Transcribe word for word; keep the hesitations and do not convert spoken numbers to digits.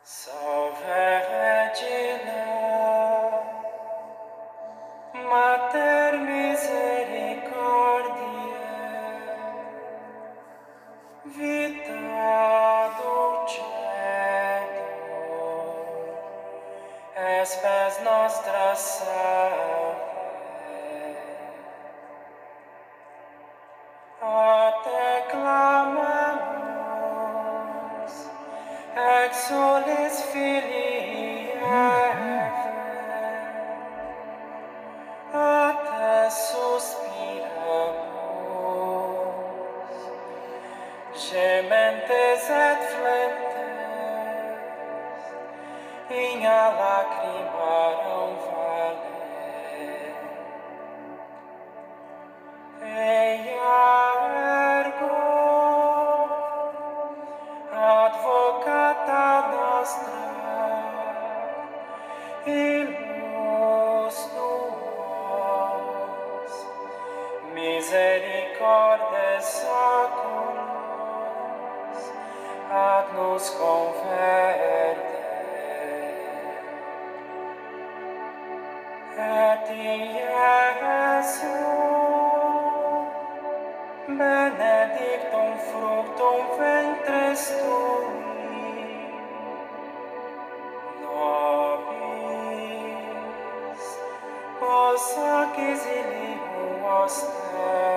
Salve Regina, Mater misericordiae, vita dulcedo, espes nostra salve. A te clamamus, exulis Filii Eve, a te suspiramus, gementes et flentes, in lacrimarum vale. Eia ergo, advocata nostra, illos tuos, misericordes saculos, ad nos converte. Et Iesu, benedictum fructum ventris tui, nobis, post exilium oster.